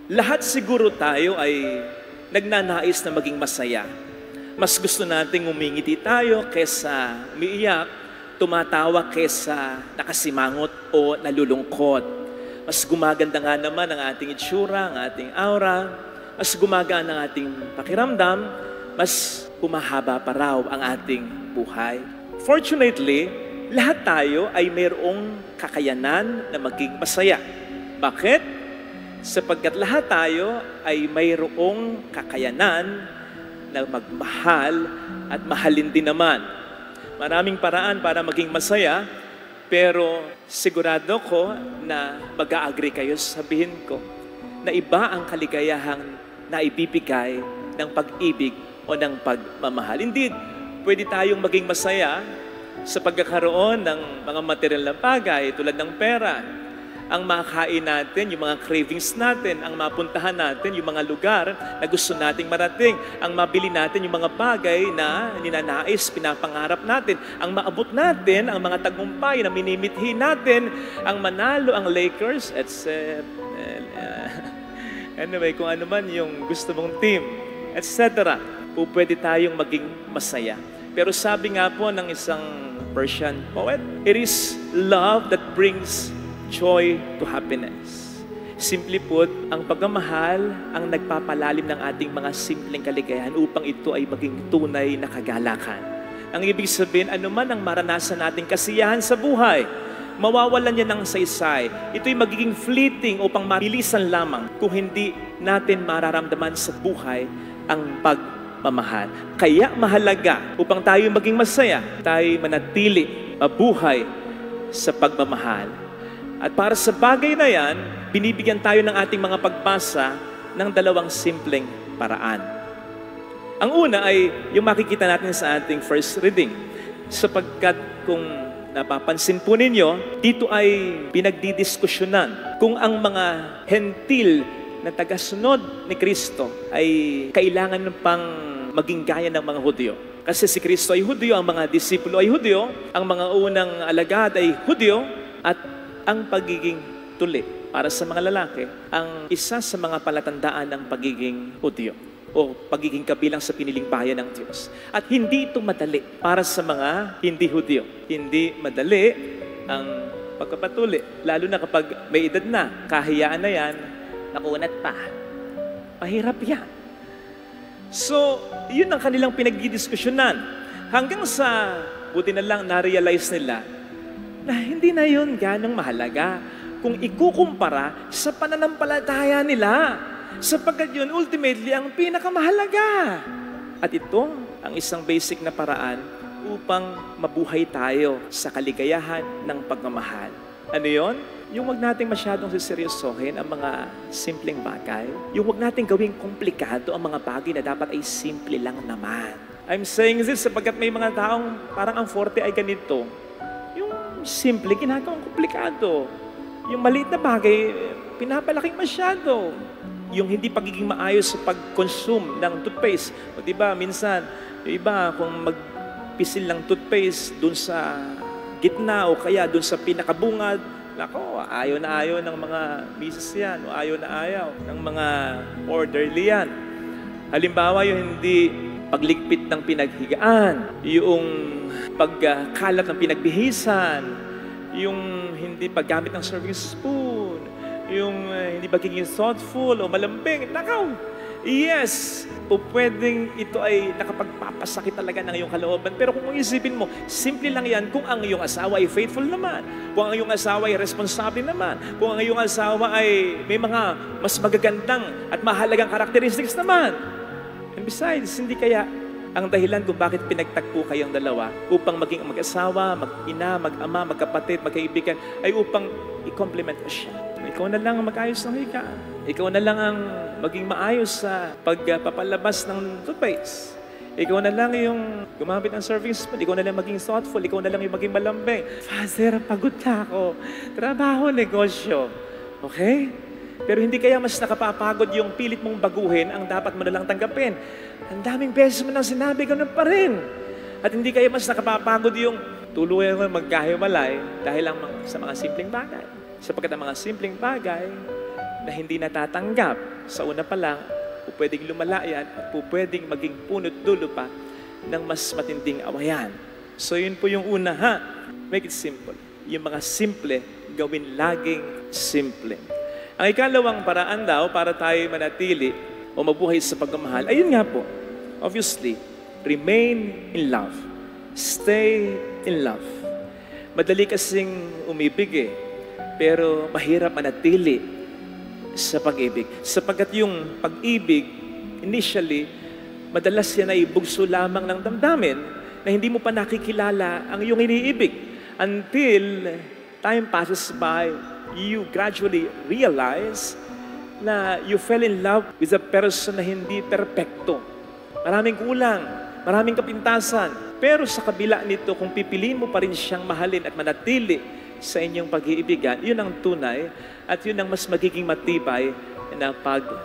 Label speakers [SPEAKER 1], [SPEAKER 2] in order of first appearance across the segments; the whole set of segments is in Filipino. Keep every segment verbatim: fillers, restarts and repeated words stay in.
[SPEAKER 1] Lahat siguro tayo ay nagnanais na maging masaya. Mas gusto nating umingiti tayo kesa umiiyak, tumatawa kesa nakasimangot o nalulungkot. Mas gumaganda nga naman ang ating itsura, ang ating aura, mas gumagana ang ating pakiramdam, mas humahaba pa raw ang ating buhay. Fortunately, lahat tayo ay mayroong kakayanan na maging masaya. Bakit? Sapagkat lahat tayo ay mayroong kakayanan na magmahal at mahalin din naman. Maraming paraan para maging masaya, pero sigurado ko na mag-a-agree kayo, sabihin ko, na iba ang kaligayahang na ibibigay ng pag-ibig o ng pagmamahal. Indeed, pwede tayong maging masaya sa pagkakaroon ng mga material na bagay tulad ng pera, ang makain natin, yung mga cravings natin, ang mapuntahan natin, yung mga lugar na gusto nating marating, ang mabili natin, yung mga bagay na ninanais, pinapangarap natin, ang maabot natin, ang mga tagumpay na minimithi natin, ang manalo, ang Lakers, et cetera. Anyway, kung ano man yung gusto mong team, et cetera. O pwede tayong maging masaya. Pero sabi nga po ng isang Persian poet, it is love that brings joy to happiness. Simply put, ang pagmamahal ang nagpapalalim ng ating mga simpleng kaligayahan upang ito ay maging tunay na kagalakan. Ang ibig sabihin, anuman ang maranasan nating kasiyahan sa buhay, mawawalan niya ng saysay. Ito'y magiging fleeting upang mabilisan lamang kung hindi natin mararamdaman sa buhay ang pagmamahal. Kaya mahalaga upang tayo maging masaya, tayo manatili, mabuhay sa pagmamahal. At para sa bagay na yan, binibigyan tayo ng ating mga pagbasa ng dalawang simpleng paraan. Ang una ay yung makikita natin sa ating first reading. Sapagkat kung napapansin po ninyo, dito ay pinagdidiskusyonan kung ang mga hentil na tagasunod ni Kristo ay kailangan pang maging gaya ng mga Hudyo. Kasi si Kristo ay Hudyo, ang mga disipulo ay Hudyo, ang mga unang alagad ay Hudyo, at ang pagiging tuli para sa mga lalaki, ang isa sa mga palatandaan ng pagiging Hudyo o pagiging kabilang sa piniling bayan ng Diyos. At hindi ito madali para sa mga hindi Hudyo. Hindi madali ang pagkapatuli, lalo na kapag may edad na, kahiyaan na yan, nakunat pa. Mahirap yan. So, yun ang kanilang pinagdidiskusyonan. Hanggang sa, buti na lang, na-realize nila na hindi na yun ganong mahalaga kung ikukumpara sa pananampalataya nila. Sapagkat yun, ultimately, ang pinakamahalaga. At ito, ang isang basic na paraan upang mabuhay tayo sa kaligayahan ng pagmamahal. Ano yun? Yung wag nating masyadong siseryosohin ang mga simpleng bagay. Yung wag nating gawing komplikado ang mga bagay na dapat ay simple lang naman. I'm saying this sapagkat may mga taong parang ang forte ay ganito. Simple, ginagawang komplikado. Yung maliit na bagay, pinapalaking masyado. Yung hindi pagiging maayos sa pag-consume ng toothpaste. O diba, minsan, yung iba, kung magpisil ng toothpaste dun sa gitna o kaya dun sa pinakabungad, nako, ayaw na ayaw ng mga misis yan, o ayaw na ayaw ng mga orderly yan. Halimbawa, yung hindi pagligpit ng pinaghigaan, yung pagkalat ng pinagbihisan, yung hindi paggamit ng serving spoon, yung uh, hindi pagiging thoughtful o malambing. Nakaw! Yes! Po pwedeng ito ay nakapagpapasakit talaga ng iyong kalooban. Pero kung isipin mo, simple lang yan kung ang iyong asawa ay faithful naman, kung ang iyong asawa ay responsable naman, kung ang iyong asawa ay may mga mas magagandang at mahalagang characteristics naman. And besides, hindi kaya ang dahilan kung bakit pinagtagpo kayong dalawa upang maging mag-asawa, mag-ina, mag-ama, magkapatid, magkaibigan, ay upang i-compliment mo siya. Ikaw na lang ang mag-ayos ng higaan. Ikaw na lang ang maging maayos sa pagpapalabas ng toothpaste. Ikaw na lang yung gumamit ng serving spoon. Ikaw na lang maging thoughtful. Ikaw na lang yung maging malambing. Father, pagod na ako. Trabaho, negosyo. Okay? Pero hindi kaya mas nakapapagod yung pilit mong baguhin ang dapat mo na lang tanggapin. Ang daming beses mo nang sinabi, ganun pa rin. At hindi kaya mas nakapapagod yung tuluyan mo magkahiwalay dahil lang sa mga simpleng bagay. Sapagkat ang mga simpleng bagay, na hindi natatanggap. Sa una pa lang, po pwedeng lumala yan at po pwedeng maging punot dulo pa ng mas matinding awayan. So yun po yung una, ha? Make it simple. Yung mga simple, gawin laging simple. Ang ikalawang paraan daw para tayo manatili o mabuhay sa pagmamahal, ayun nga po, obviously, remain in love. Stay in love. Madali kasing umibig eh, pero mahirap manatili sa pag-ibig. Sapagkat yung pag-ibig, initially, madalas yan ay bugso lamang ng damdamin na hindi mo pa nakikilala ang iyong iniibig. Until time passes by, you gradually realize na you fell in love with a person na hindi perpekto. Maraming kulang, maraming kapintasan. Pero sa kabila nito, kung pipiliin mo pa rin siyang mahalin at manatili sa inyong pag-iibigan, yun ang tunay at yun ang mas magiging matibay na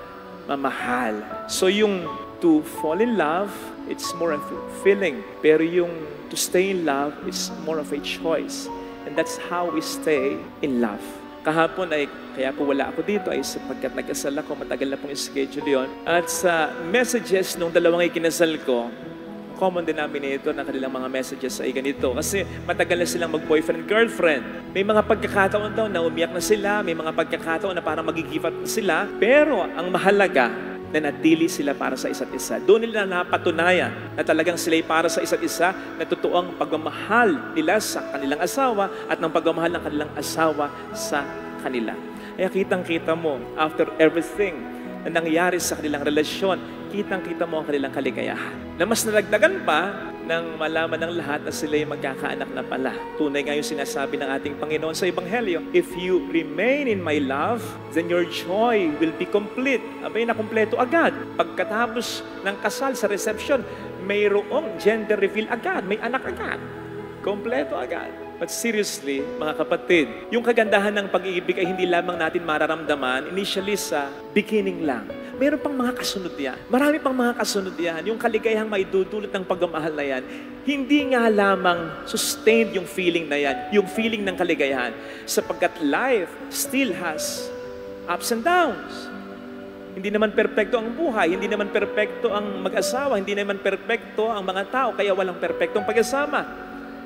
[SPEAKER 1] pagmamahal. So yung to fall in love, it's more of a feeling. Pero yung to stay in love, it's more of a choice. And that's how we stay in love. Kahapon ay, kaya po wala ako dito ay sapagkat nagkasal ako, matagal na pong schedule yon. At sa messages nung dalawang ikinasal ko, common denominator ng kanilang mga messages ay ganito. Kasi matagal na silang mag-boyfriend-girlfriend. May mga pagkakataon daw na umiyak na sila, may mga pagkakataon na parang mag-give up na sila. Pero ang mahalaga, na natili sila para sa isa't isa. Doon nila napatunayan na talagang sila'y para sa isa't isa, na totoong pagmamahal nila sa kanilang asawa at ng pagmamahal ng kanilang asawa sa kanila. Kaya kitang-kita mo, after everything na nangyari sa kanilang relasyon, kitang-kita mo ang kanilang kaligayahan. Na mas nalagdagan pa nang malaman ng lahat na sila'y magkakaanak na pala. Tunay nga yung sinasabi ng ating Panginoon sa Ebanghelyo, if you remain in my love, then your joy will be complete. Abay, nakumpleto agad. Pagkatapos ng kasal sa reception, mayroong gender reveal agad, may anak agad. Kompleto agad. But seriously, mga kapatid, yung kagandahan ng pag-iibig ay hindi lamang natin mararamdaman initially sa beginning lang. Meron pang mga kasunod yan. Marami pang mga kasunod yan. Yung kaligayahang maidudulot ng pagmamahal na yan, hindi nga lamang sustained yung feeling na yan, yung feeling ng kaligayahan. Sapagkat life still has ups and downs. Hindi naman perpekto ang buhay, hindi naman perpekto ang mag-asawa, hindi naman perpekto ang mga tao, kaya walang perpektong pag-asama.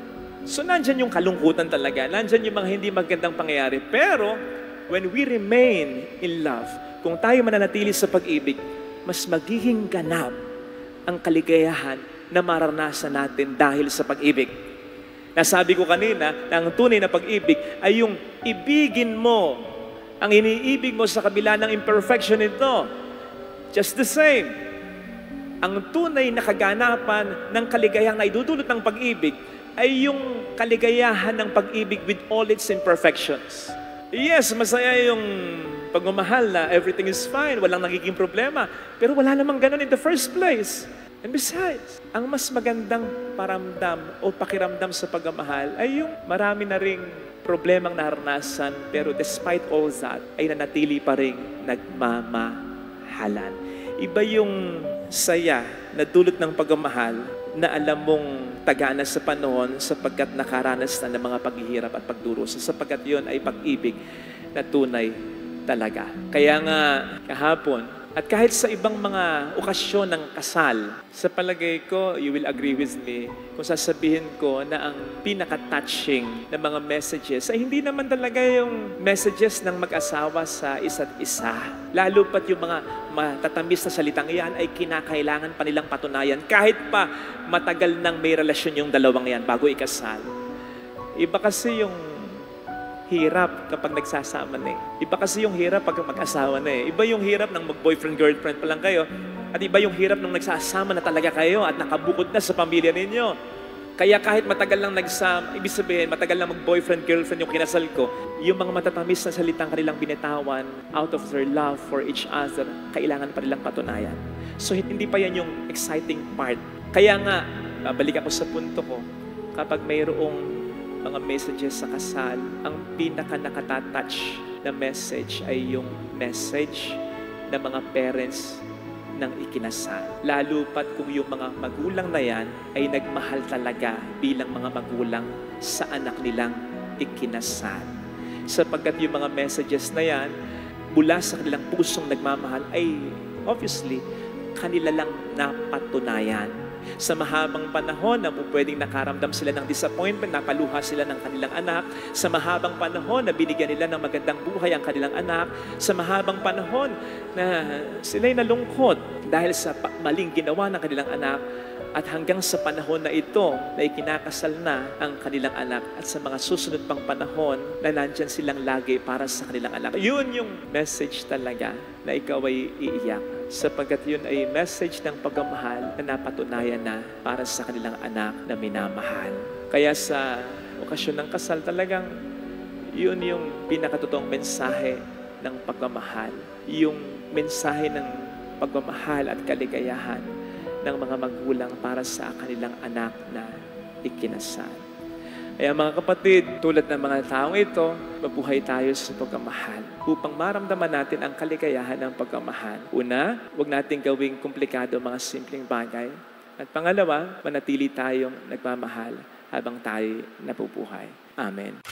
[SPEAKER 1] So nandyan yung kalungkutan talaga, nandyan yung mga hindi magandang pangyayari. Pero when we remain in love, kung tayo mananatili sa pag-ibig, mas magiging ganap ang kaligayahan na maranasan natin dahil sa pag-ibig. Nasabi ko kanina na ang tunay na pag-ibig ay yung ibigin mo ang iniibig mo sa kabila ng imperfection nito. Just the same. Ang tunay na kaganapan ng kaligayahang na idudulot ng pag-ibig ay yung kaligayahan ng pag-ibig with all its imperfections. Yes, masaya yung pagmamahal na everything is fine, walang nagiging problema. Pero wala namang ganun in the first place. And besides, ang mas magandang paramdam o pakiramdam sa pagmamahal ay yung marami na ring problemang naranasan, pero despite all that, ay nanatili pa rin nagmamahalan. Iba yung saya na dulot ng pagmamahal na alam mong tagana sa panahon sapagkat nakaranas na ng mga paghihirap at pagdurusa, sapagkat yon ay pag-ibig na tunay talaga. Kaya nga kahapon, at kahit sa ibang mga okasyon ng kasal, sa palagay ko, you will agree with me, kung sasabihin ko na ang pinaka-touching na mga messages ay hindi naman talaga yung messages ng mag-asawa sa isa't isa. Lalo pat yung mga matatamis na salitang iyan ay kinakailangan pa nilang patunayan kahit pa matagal nang may relasyon yung dalawang yan bago ikasal. Iba kasi yung hirap kapag nagsasama na eh. Iba kasi yung hirap pag mag-asawa na eh. Iba yung hirap ng mag-boyfriend-girlfriend pa lang kayo. At iba yung hirap nung nagsasama na talaga kayo at nakabukod na sa pamilya ninyo. Kaya kahit matagal lang nagsama, ibig sabihin, matagal lang mag-boyfriend-girlfriend yung kinasal ko, yung mga matatamis na salitang kanilang binitawan out of their love for each other, kailangan pa nilang patunayan. So hindi pa yan yung exciting part. Kaya nga, babalik ako sa punto ko, kapag mayroong mga messages sa kasal, ang pinaka nakata-touch na message ay yung message ng mga parents ng ikinasal. Lalo pat kung yung mga magulang na yan ay nagmahal talaga bilang mga magulang sa anak nilang ikinasal. Sapagkat yung mga messages na yan mula sa kanilang pusong nagmamahal ay obviously kanila lang napatunayan. Sa mahabang panahon na pwedeng nakaramdam sila ng disappointment, napaluha sila ng kanilang anak. Sa mahabang panahon na binigyan nila ng magandang buhay ang kanilang anak. Sa mahabang panahon na sila'y nalungkot dahil sa maling ginawa ng kanilang anak. At hanggang sa panahon na ito na ikinakasal na ang kanilang anak at sa mga susunod pang panahon na nandyan silang lagi para sa kanilang anak. Yun yung message talaga na ikaw ay iiyak. Sapagkat yun ay message ng pagmamahal na napatunayan na para sa kanilang anak na minamahal. Kaya sa okasyon ng kasal talagang yun yung pinakatotoong mensahe ng pagmamahal. Yung mensahe ng pagmamahal at kaligayahan ng mga magulang para sa kanilang anak na ikinasal. Kaya mga kapatid, tulad ng mga taong ito, mabuhay tayo sa pagmamahal upang maramdaman natin ang kaligayahan ng pagmamahal. Una, huwag natin gawing komplikado mga simpleng bagay. At pangalawa, manatili tayong nagmamahal habang tayo nabubuhay. Amen.